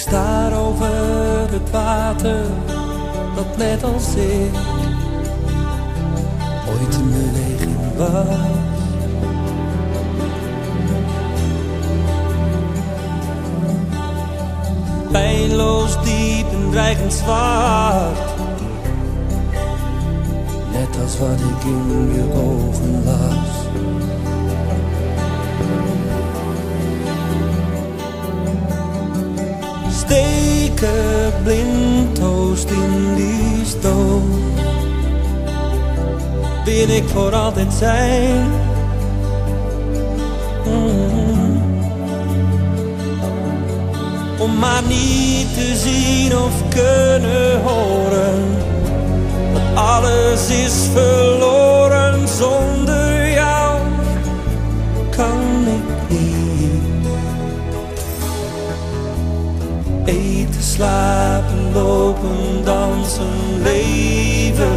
Daar over het water, dat net als ik ooit in beweging was. Pijnloos diep en dreigend zwart, net als wat ik in je ogen las. Steken blind toast in die stoof, wil ik voor altijd zijn. Om maar niet te zien of kunnen horen dat alles is verloren. Zonder jou kan ik niet eten, slapen, lopen, dansen, leven.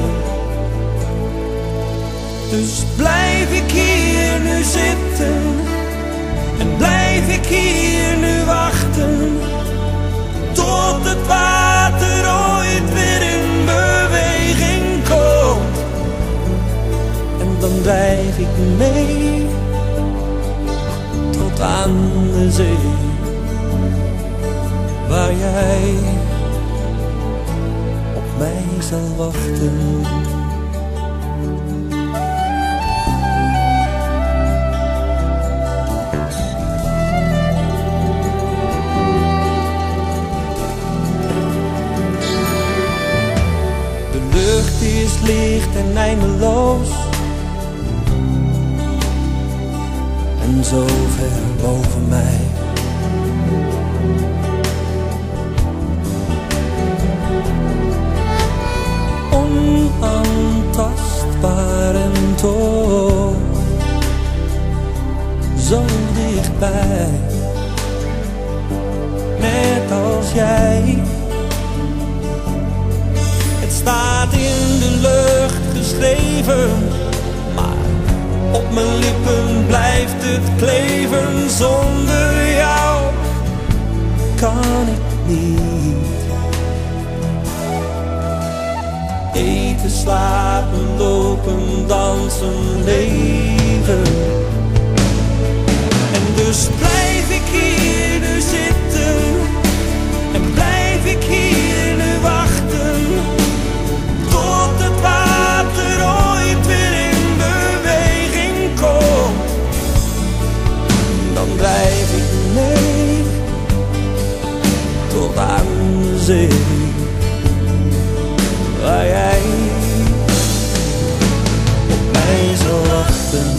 Dus blijf ik hier nu zitten en blijf ik hier nu wachten, tot het water ooit weer in beweging komt. En dan drijf ik mee tot aan de zee, waar jij op mij zal wachten. De lucht is licht en eindeloos, en zo ver boven mij. Onaantastbaar en toch zo dichtbij, net als jij. Het staat in de lucht geschreven, maar op mijn lippen blijft het kleven. Zonder jou kan ik niet eten, slapen, lopen, dansen, leven. En dus blijf ik hier nu zitten en blijf ik hier nu wachten, tot het water ooit weer in beweging komt. Dan drijf ik mee tot aan de zee, waar jij op mij zal wachten.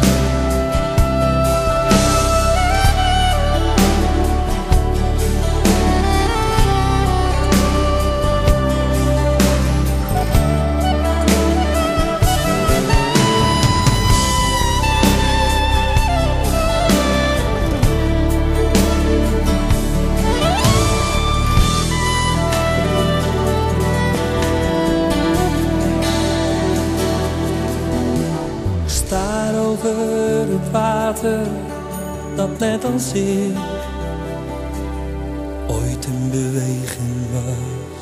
Daar over het water, dat net als ik ooit in beweging was.